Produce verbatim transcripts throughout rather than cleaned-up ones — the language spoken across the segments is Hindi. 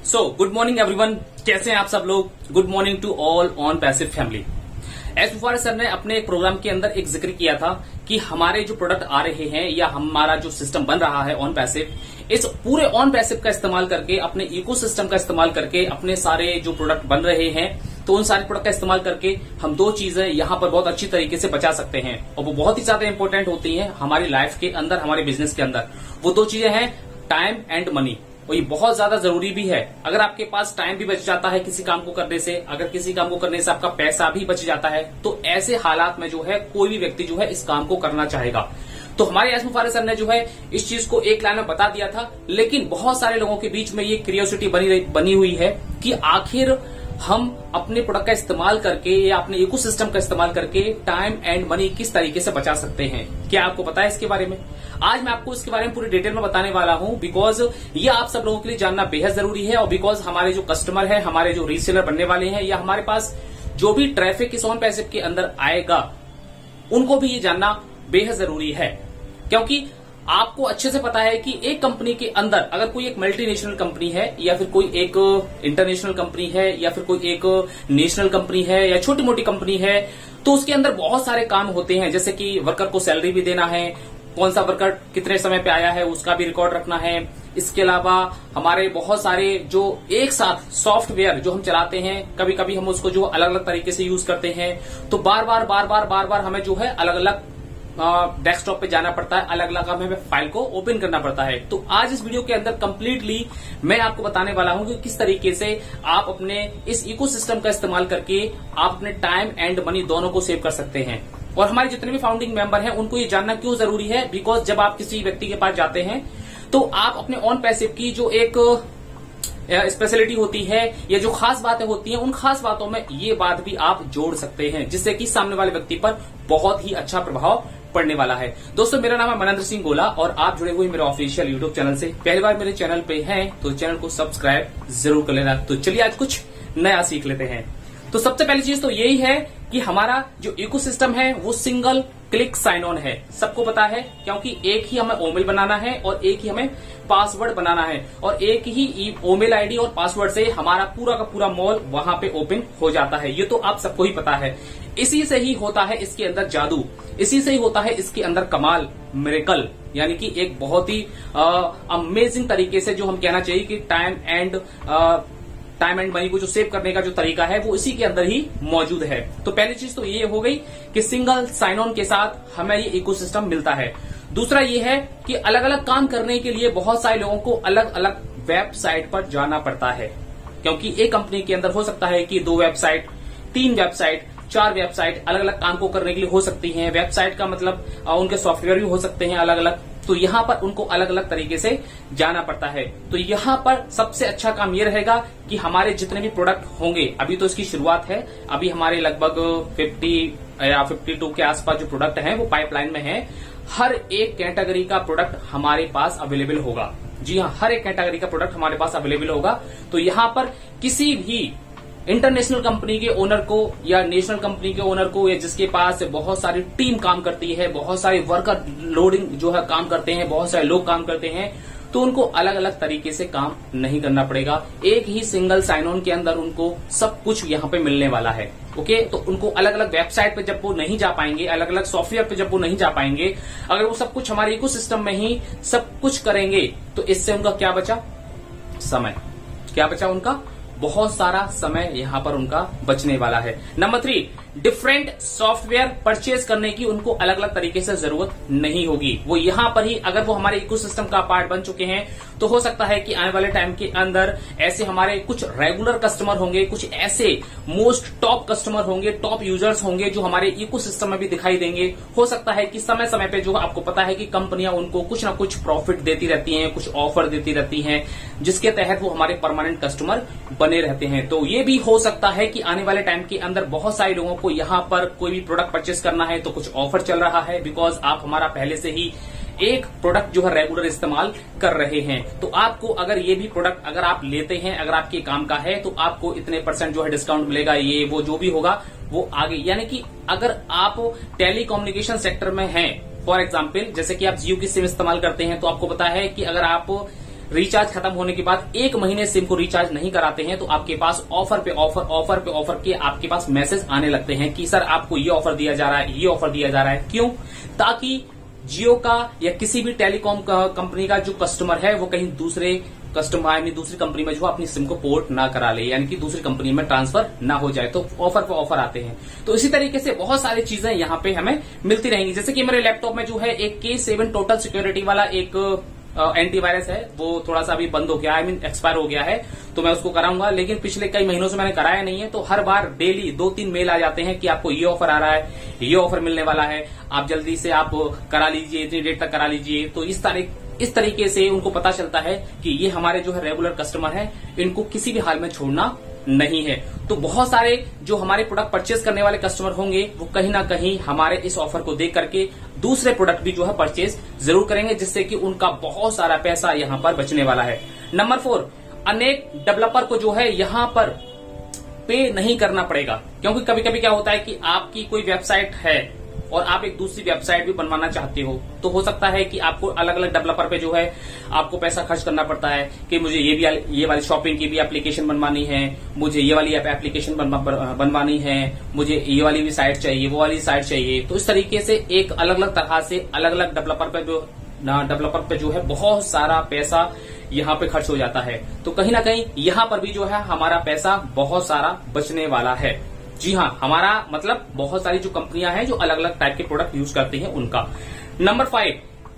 सो गुड मॉर्निंग एवरीवन, कैसे हैं आप सब लोग। Good morning to all on passive family. एस मुफारिस सर ने अपने एक प्रोग्राम के अंदर एक जिक्र किया था कि हमारे जो प्रोडक्ट आ रहे हैं या हमारा जो सिस्टम बन रहा है ऑन पैसिव, इस पूरे ऑन पैसिव का इस्तेमाल करके, अपने इकोसिस्टम का इस्तेमाल करके अपने सारे जो प्रोडक्ट बन रहे हैं, तो उन सारे प्रोडक्ट का इस्तेमाल करके हम दो चीजें यहां पर बहुत अच्छी तरीके से बचा सकते हैं और वो बहुत ही ज्यादा इंपॉर्टेंट होती हैं हमारी लाइफ के अंदर, हमारे बिजनेस के अंदर। वो दो चीजें हैं टाइम एंड मनी, और ये बहुत ज्यादा जरूरी भी है। अगर आपके पास टाइम भी बच जाता है किसी काम को करने से, अगर किसी काम को करने से आपका पैसा भी बच जाता है, तो ऐसे हालात में जो है कोई भी व्यक्ति जो है इस काम को करना चाहेगा। तो हमारे एस मुफारिस सर ने जो है इस चीज को एक लाइन में बता दिया था, लेकिन बहुत सारे लोगों के बीच में ये क्यूरियोसिटी बनी बनी हुई है कि आखिर हम अपने प्रोडक्ट का इस्तेमाल करके या अपने इकोसिस्टम का इस्तेमाल करके टाइम एंड मनी किस तरीके से बचा सकते हैं। क्या आपको पता है इसके बारे में? आज मैं आपको इसके बारे में पूरी डिटेल में बताने वाला हूं, बिकॉज ये आप सब लोगों के लिए जानना बेहद जरूरी है। और बिकॉज हमारे जो कस्टमर है, हमारे जो रीसेलर बनने वाले हैं, या हमारे पास जो भी ट्रैफिक इस ऑन पैसिव के अंदर आएगा, उनको भी ये जानना बेहद जरूरी है। क्योंकि आपको अच्छे से पता है कि एक कंपनी के अंदर अगर कोई एक मल्टीनेशनल कंपनी है, या फिर कोई एक इंटरनेशनल कंपनी है, या फिर कोई एक नेशनल कंपनी है, या छोटी मोटी कंपनी है, तो उसके अंदर बहुत सारे काम होते हैं। जैसे कि वर्कर को सैलरी भी देना है, कौन सा वर्कर कितने समय पे आया है उसका भी रिकॉर्ड रखना है। इसके अलावा हमारे बहुत सारे जो एक साथ सॉफ्टवेयर जो हम चलाते हैं, कभी कभी हम उसको जो अलग अलग तरीके से यूज करते हैं, तो बार बार बार बार बार बार हमें जो है अलग अलग डेस्कटॉप पे जाना पड़ता है, अलग अलग हमें फाइल को ओपन करना पड़ता है। तो आज इस वीडियो के अंदर कंप्लीटली मैं आपको बताने वाला हूं कि किस तरीके से आप अपने इस इकोसिस्टम का इस्तेमाल करके आप अपने टाइम एंड मनी दोनों को सेव कर सकते हैं। और हमारे जितने भी फाउंडिंग मेंबर हैं उनको ये जानना क्यों जरूरी है, बिकॉज जब आप किसी व्यक्ति के पास जाते हैं तो आप अपने ऑन पैसिव की जो एक स्पेशलिटी होती है या जो खास बातें होती हैं, उन खास बातों में ये बात भी आप जोड़ सकते हैं, जिससे कि सामने वाले व्यक्ति पर बहुत ही अच्छा प्रभाव पड़ने वाला है। दोस्तों, मेरा नाम है मनेंद्र सिंह गोला और आप जुड़े हुए मेरे ऑफिशियल यूट्यूब चैनल से। पहली बार मेरे चैनल पे हैं तो चैनल को सब्सक्राइब जरूर कर लेना। तो चलिए आज कुछ नया सीख लेते हैं। तो सबसे पहली चीज तो यही है कि हमारा जो इकोसिस्टम है वो सिंगल क्लिक साइन ऑन है। सबको पता है, क्योंकि एक ही हमें ओमेल बनाना है और एक ही हमें पासवर्ड बनाना है, और एक ही ओमेल आईडी और पासवर्ड से हमारा पूरा का पूरा मॉल वहां पे ओपन हो जाता है। ये तो आप सबको ही पता है। इसी से ही होता है इसके अंदर जादू, इसी से ही होता है इसके अंदर कमाल, मिरेकल, यानी कि एक बहुत ही अमेजिंग तरीके से जो हम कहना चाहिए कि time and time and money को जो सेव करने का जो तरीका है वो इसी के अंदर ही मौजूद है। तो पहली चीज तो ये हो गई कि सिंगल साइन ऑन के साथ हमें ये इकोसिस्टम मिलता है। दूसरा ये है कि अलग अलग काम करने के लिए बहुत सारे लोगों को अलग अलग वेबसाइट पर जाना पड़ता है, क्योंकि एक कंपनी के अंदर हो सकता है कि दो वेबसाइट, तीन वेबसाइट, चार वेबसाइट अलग अलग काम को करने के लिए हो सकती हैं। वेबसाइट का मतलब उनके सॉफ्टवेयर भी हो सकते हैं अलग अलग, तो यहां पर उनको अलग अलग तरीके से जाना पड़ता है। तो यहां पर सबसे अच्छा काम ये रहेगा कि हमारे जितने भी प्रोडक्ट होंगे, अभी तो इसकी शुरुआत है, अभी हमारे लगभग पचास या बावन के आसपास जो प्रोडक्ट हैं वो पाइपलाइन में है। हर एक कैटेगरी का प्रोडक्ट हमारे पास अवेलेबल होगा। जी हाँ, हर एक कैटेगरी का प्रोडक्ट हमारे पास अवेलेबल होगा। तो यहां पर किसी भी इंटरनेशनल कंपनी के ओनर को या नेशनल कंपनी के ओनर को, या जिसके पास बहुत सारी टीम काम करती है, बहुत सारे वर्कर लोडिंग जो है काम करते हैं, बहुत सारे लोग काम करते हैं, तो उनको अलग अलग तरीके से काम नहीं करना पड़ेगा। एक ही सिंगल साइन ऑन के अंदर उनको सब कुछ यहाँ पे मिलने वाला है। ओके, तो उनको अलग अलग वेबसाइट पे जब वो नहीं जा पाएंगे, अलग अलग सॉफ्टवेयर पे जब वो नहीं जा पाएंगे, अगर वो सब कुछ हमारे इकोसिस्टम में ही सब कुछ करेंगे, तो इससे उनका क्या बचा? समय। क्या बचा उनका? बहुत सारा समय यहां पर उनका बचने वाला है। Number three, different software purchase करने की उनको अलग अलग तरीके से जरूरत नहीं होगी। वो यहां पर ही, अगर वो हमारे इकोसिस्टम का पार्ट बन चुके हैं, तो हो सकता है कि आने वाले टाइम के अंदर ऐसे हमारे कुछ रेगुलर कस्टमर होंगे, कुछ ऐसे मोस्ट टॉप कस्टमर होंगे, टॉप यूजर्स होंगे जो हमारे इकोसिस्टम में भी दिखाई देंगे। हो सकता है कि समय समय पे, जो आपको पता है कि कंपनियां उनको कुछ ना कुछ प्रॉफिट देती रहती हैं, कुछ ऑफर देती रहती हैं, जिसके तहत वो हमारे परमानेंट कस्टमर बने रहते हैं। तो ये भी हो सकता है कि आने वाले टाइम के अंदर बहुत सारे लोगों को यहाँ पर कोई भी प्रोडक्ट परचेस करना है तो कुछ ऑफर चल रहा है, बिकॉज आप हमारा पहले से ही एक प्रोडक्ट जो है रेगुलर इस्तेमाल कर रहे हैं। तो आपको अगर ये भी प्रोडक्ट अगर आप लेते हैं, अगर आपके काम का है, तो आपको इतने परसेंट जो है डिस्काउंट मिलेगा, ये वो जो भी होगा वो आगे। यानी कि अगर आप टेलीकम्युनिकेशन सेक्टर में हैं, फॉर एग्जाम्पल जैसे कि आप जियो की सिम इस्तेमाल करते हैं, तो आपको पता है कि अगर आप रिचार्ज खत्म होने के बाद एक महीने सिम को रिचार्ज नहीं कराते हैं तो आपके पास ऑफर पे ऑफर ऑफर पे ऑफर के आपके पास मैसेज आने लगते हैं कि सर आपको ये ऑफर दिया जा रहा है, ये ऑफर दिया जा रहा है। क्यों? ताकि जियो का या किसी भी टेलीकॉम कंपनी का जो कस्टमर है वो कहीं दूसरे कस्टमर यानी दूसरी कंपनी में जो अपनी सिम को पोर्ट ना करा ले, यानी कि दूसरी कंपनी में ट्रांसफर ना हो जाए, तो ऑफर पे ऑफर आते हैं। तो इसी तरीके से बहुत सारी चीजें यहाँ पे हमें मिलती रहेंगी। जैसे कि मेरे लैपटॉप में जो है एक के सेवन टोटल सिक्योरिटी वाला एक एंटीवायरस है, वो थोड़ा सा अभी बंद हो गया, आई मीन एक्सपायर हो गया है, तो मैं उसको कराऊंगा। लेकिन पिछले कई महीनों से मैंने कराया नहीं है, तो हर बार डेली दो तीन मेल आ जाते हैं कि आपको ये ऑफर आ रहा है, ये ऑफर मिलने वाला है, आप जल्दी से आप करा लीजिए, इतनी डेट तक करा लीजिए। तो इस तारीख इस तरीके से उनको पता चलता है कि ये हमारे जो है रेगुलर कस्टमर है, इनको किसी भी हाल में छोड़ना नहीं है। तो बहुत सारे जो हमारे प्रोडक्ट परचेज करने वाले कस्टमर होंगे वो कहीं ना कहीं हमारे इस ऑफर को देख करके दूसरे प्रोडक्ट भी जो है परचेज जरूर करेंगे, जिससे कि उनका बहुत सारा पैसा यहाँ पर बचने वाला है। नंबर फोर, अनेक डेवलपर को जो है यहाँ पर पे नहीं करना पड़ेगा, क्योंकि कभी कभी क्या होता है कि आपकी कोई वेबसाइट है और आप एक दूसरी वेबसाइट भी बनवाना चाहते हो, तो हो सकता है कि आपको अलग अलग डेवलपर पे जो है आपको पैसा खर्च करना पड़ता है कि मुझे ये भी ये वाली शॉपिंग की भी एप्लीकेशन बनवानी है, मुझे ये वाली एप्लीकेशन बनवानी है, मुझे ये वाली भी साइट चाहिए, वो वाली साइट चाहिए। तो इस तरीके से एक अलग अलग तरह से अलग अलग डेवलपर पे जो डेवलपर पे जो है बहुत सारा पैसा यहाँ पे खर्च हो जाता है। तो कहीं ना कहीं यहाँ पर भी जो है हमारा पैसा बहुत सारा बचने वाला है। जी हाँ, हमारा मतलब बहुत सारी जो कंपनियां हैं जो अलग अलग टाइप के प्रोडक्ट यूज करती हैं उनका। नंबर फाइव,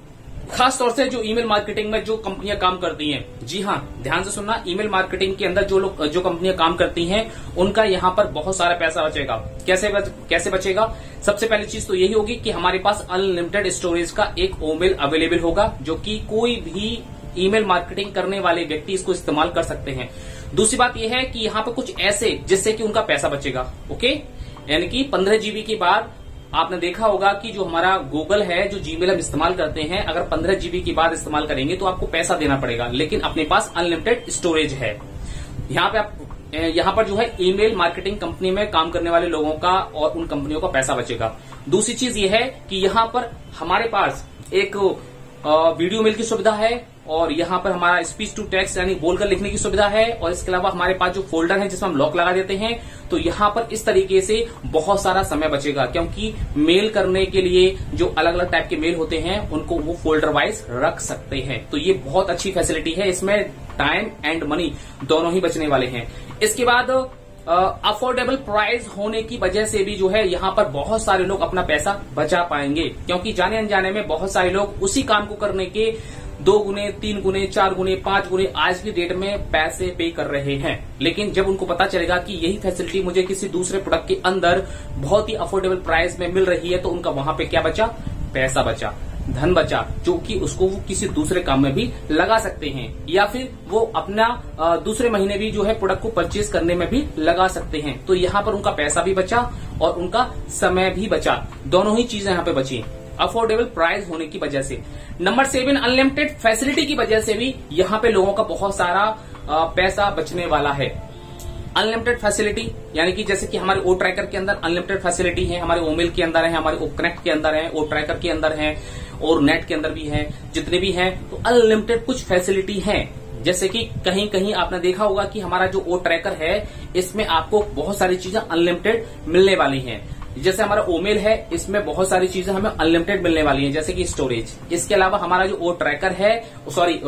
खास तौर से जो ईमेल मार्केटिंग में जो कंपनियां काम करती हैं, जी हाँ ध्यान से सुनना, ईमेल मार्केटिंग के अंदर जो लोग जो कंपनियां काम करती हैं उनका यहाँ पर बहुत सारा पैसा बचेगा। कैसे बच, कैसे बचेगा? सबसे पहली चीज तो यही होगी कि हमारे पास अनलिमिटेड स्टोरेज का एक ओमेल अवेलेबल होगा, जो कि कोई भी ईमेल मार्केटिंग करने वाले व्यक्ति इसको इस्तेमाल कर सकते हैं। दूसरी बात यह है कि यहाँ पे कुछ ऐसे जिससे कि उनका पैसा बचेगा। ओके, यानी कि पंद्रह जीबी के बाद आपने देखा होगा कि जो हमारा गूगल है, जो जीमेल हम इस्तेमाल करते हैं, अगर पंद्रह जीबी के बाद इस्तेमाल करेंगे तो आपको पैसा देना पड़ेगा, लेकिन अपने पास अनलिमिटेड स्टोरेज है। यहाँ पे आप यहाँ पर जो है ईमेल मार्केटिंग कंपनी में काम करने वाले लोगों का और उन कंपनियों का पैसा बचेगा। दूसरी चीज ये है कि यहाँ पर हमारे पास एक वीडियो मेल की सुविधा है और यहाँ पर हमारा स्पीच टू टेक्स्ट यानी बोलकर लिखने की सुविधा है, और इसके अलावा हमारे पास जो फोल्डर है जिसमें हम लॉक लगा देते हैं। तो यहाँ पर इस तरीके से बहुत सारा समय बचेगा, क्योंकि मेल करने के लिए जो अलग अलग टाइप के मेल होते हैं उनको वो फोल्डर वाइज रख सकते हैं। तो ये बहुत अच्छी फैसिलिटी है, इसमें टाइम एंड मनी दोनों ही बचने वाले हैं। इसके बाद अफोर्डेबल प्राइस होने की वजह से भी जो है यहाँ पर बहुत सारे लोग अपना पैसा बचा पाएंगे, क्योंकि जाने अनजाने में बहुत सारे लोग उसी काम को करने के दो गुने, तीन गुने, चार गुने, पांच गुने आज की डेट में पैसे पे कर रहे हैं। लेकिन जब उनको पता चलेगा कि यही फैसिलिटी मुझे किसी दूसरे प्रोडक्ट के अंदर बहुत ही अफोर्डेबल प्राइस में मिल रही है, तो उनका वहां पे क्या बचा? पैसा बचा, धन बचा, जो कि उसको वो किसी दूसरे काम में भी लगा सकते हैं, या फिर वो अपना दूसरे महीने भी जो है प्रोडक्ट को परचेज करने में भी लगा सकते हैं। तो यहाँ पर उनका पैसा भी बचा और उनका समय भी बचा, दोनों ही चीजें यहाँ पे बची अफोर्डेबल प्राइस होने की वजह से। नंबर सेवन, अनलिमिटेड फैसिलिटी की वजह से भी यहाँ पे लोगों का बहुत सारा पैसा बचने वाला है। अनलिमिटेड फैसिलिटी यानी कि जैसे कि हमारे ओ ट्रैकर के अंदर अनलिमिटेड फैसिलिटी है, हमारे ओमेल के अंदर है, हमारे ओ कनेक्ट के अंदर है, ओ ट्रैकर के अंदर है और नेट के अंदर भी है, जितने भी हैं तो अनलिमिटेड कुछ फैसिलिटी है। जैसे कि कहीं कहीं आपने देखा होगा कि हमारा जो ओ ट्रैकर है इसमें आपको बहुत सारी चीजें अनलिमिटेड मिलने वाली हैं। जैसे हमारा ओमेल है, इसमें बहुत सारी चीजें हमें अनलिमिटेड मिलने वाली हैं, जैसे कि स्टोरेज। इसके अलावा हमारा जो ओ ट्रैकर है, सॉरी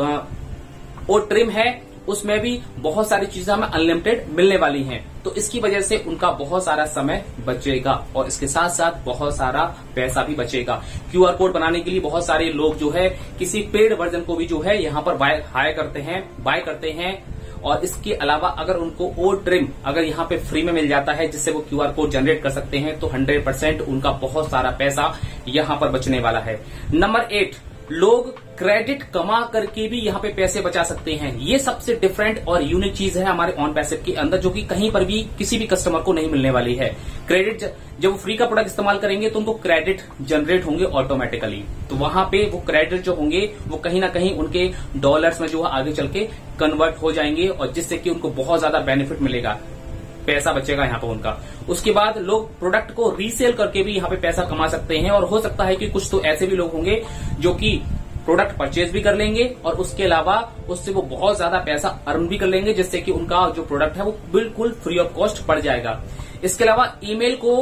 ओ ट्रिम है, उसमें भी बहुत सारी चीजें हमें अनलिमिटेड मिलने वाली हैं। तो इसकी वजह से उनका बहुत सारा समय बचेगा और इसके साथ साथ बहुत सारा पैसा भी बचेगा। क्यूआर कोड बनाने के लिए बहुत सारे लोग जो है किसी पेड वर्जन को भी जो है यहाँ पर बाय हायर करते हैं, बाय करते हैं। और इसके अलावा अगर उनको ओ ट्रिम अगर यहाँ पे फ्री में मिल जाता है जिससे वो क्यूआर कोड जनरेट कर सकते हैं, तो हंड्रेड परसेंट उनका बहुत सारा पैसा यहाँ पर बचने वाला है। नंबर एट, लोग क्रेडिट कमा करके भी यहाँ पे पैसे बचा सकते हैं। ये सबसे डिफरेंट और यूनिक चीज है हमारे ऑन पैसिव के अंदर, जो कि कहीं पर भी किसी भी कस्टमर को नहीं मिलने वाली है। क्रेडिट जब वो फ्री का प्रोडक्ट इस्तेमाल करेंगे तो उनको क्रेडिट जनरेट होंगे ऑटोमेटिकली, तो वहां पे वो क्रेडिट जो होंगे वो कहीं ना कहीं उनके डॉलर्स में जो है आगे चल के कन्वर्ट हो जाएंगे, और जिससे कि उनको बहुत ज्यादा बेनिफिट मिलेगा, पैसा बचेगा यहाँ पे उनका। उसके बाद लोग प्रोडक्ट को रीसेल करके भी यहाँ पे पैसा कमा सकते हैं, और हो सकता है कि कुछ तो ऐसे भी लोग होंगे जो कि प्रोडक्ट परचेज भी कर लेंगे और उसके अलावा उससे वो बहुत ज्यादा पैसा अर्न भी कर लेंगे, जिससे कि उनका जो प्रोडक्ट है वो बिल्कुल फ्री ऑफ कॉस्ट पड़ जाएगा। इसके अलावा ईमेल को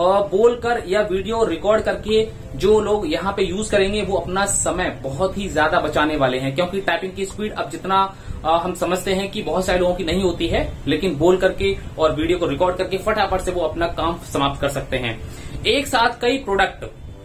बोलकर या वीडियो रिकॉर्ड करके जो लोग यहाँ पे यूज करेंगे वो अपना समय बहुत ही ज्यादा बचाने वाले हैं, क्योंकि टाइपिंग की स्पीड अब जितना आ, हम समझते हैं कि बहुत सारे लोगों की नहीं होती है, लेकिन बोल करके और वीडियो को रिकॉर्ड करके फटाफट से वो अपना काम समाप्त कर सकते हैं। एक साथ कई प्रोडक्ट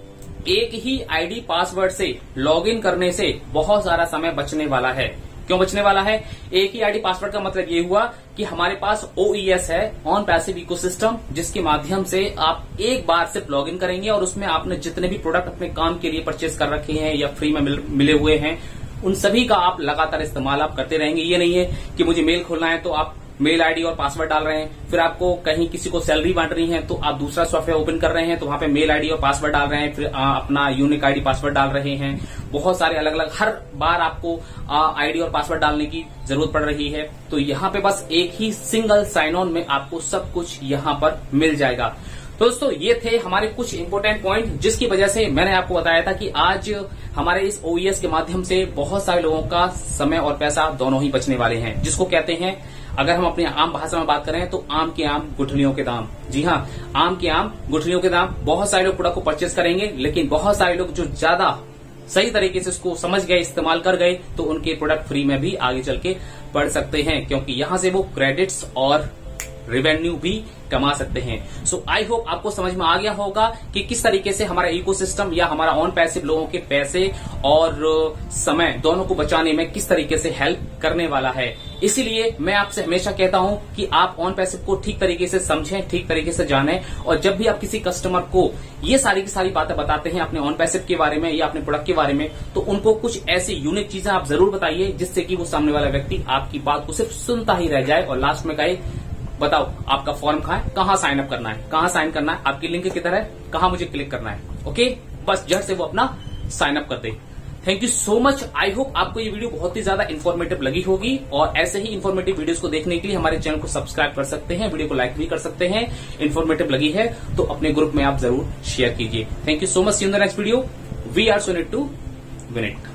एक ही आईडी पासवर्ड से लॉगिन करने से बहुत सारा समय बचने वाला है। क्यों बचने वाला है? एक ही आईडी पासवर्ड का मतलब ये हुआ कि हमारे पास ओईएस है, ऑन पैसिव इकोसिस्टम, जिसके माध्यम से आप एक बार सिर्फ लॉगिन करेंगे और उसमें आपने जितने भी प्रोडक्ट अपने काम के लिए परचेज कर रखे हैं या फ्री में मिल, मिले हुए हैं, उन सभी का आप लगातार इस्तेमाल आप करते रहेंगे। ये नहीं है कि मुझे मेल खोलना है तो आप मेल आईडी और पासवर्ड डाल रहे हैं, फिर आपको कहीं किसी को सैलरी बांटनी है तो आप दूसरा सॉफ्टवेयर ओपन कर रहे हैं तो वहां पे मेल आईडी और पासवर्ड डाल रहे हैं, फिर आ, अपना यूनिक आईडी पासवर्ड डाल रहे हैं। बहुत सारे अलग अलग हर बार आपको आईडी और पासवर्ड डालने की जरूरत पड़ रही है। तो यहाँ पे बस एक ही सिंगल साइन ऑन में आपको सब कुछ यहाँ पर मिल जाएगा। दोस्तों ये थे हमारे कुछ इंपोर्टेंट पॉइंट, जिसकी वजह से मैंने आपको बताया था कि आज हमारे इस ओईएस के माध्यम से बहुत सारे लोगों का समय और पैसा दोनों ही बचने वाले हैं, जिसको कहते हैं, अगर हम अपनी आम भाषा में बात करें तो आम के आम गुठलियों के दाम। जी हाँ, आम के आम गुठलियों के दाम। बहुत सारे लोग प्रोडक्ट को परचेज करेंगे, लेकिन बहुत सारे लोग जो ज्यादा सही तरीके से इसको समझ गए, इस्तेमाल कर गए, तो उनके प्रोडक्ट फ्री में भी आगे चल के बढ़ सकते हैं, क्योंकि यहां से वो क्रेडिट्स और रेवेन्यू भी कमा सकते हैं। सो आई होप आपको समझ में आ गया होगा कि किस तरीके से हमारा इकोसिस्टम या हमारा ऑन पैसिव लोगों के पैसे और समय दोनों को बचाने में किस तरीके से हेल्प करने वाला है। इसीलिए मैं आपसे हमेशा कहता हूं कि आप ऑन पैसिव को ठीक तरीके से समझें, ठीक तरीके से जानें, और जब भी आप किसी कस्टमर को ये सारी की सारी बातें बताते हैं अपने ऑन पैसिव के बारे में या अपने प्रोडक्ट के बारे में, तो उनको कुछ ऐसी यूनिक चीजें आप जरूर बताइए, जिससे कि वो सामने वाला व्यक्ति आपकी बात को सिर्फ सुनता ही रह जाए और लास्ट में कहे, बताओ आपका फॉर्म कहाँ है, कहाँ साइन अप करना है, कहाँ साइन करना है, आपकी लिंक किधर है, कहाँ मुझे क्लिक करना है। ओके, बस झट से वो अपना साइन अप कर दे। Thank you so much. I hope आपको ये वीडियो बहुत ही ज्यादा इन्फॉर्मेटिव लगी होगी, और ऐसे ही इन्फॉर्मेटिव वीडियोस को देखने के लिए हमारे चैनल को सब्सक्राइब कर सकते हैं, वीडियो को लाइक भी कर सकते हैं। इन्फॉर्मेटिव लगी है तो अपने ग्रुप में आप जरूर शेयर कीजिए। Thank you so much. See you in the next video. We are so need to win it.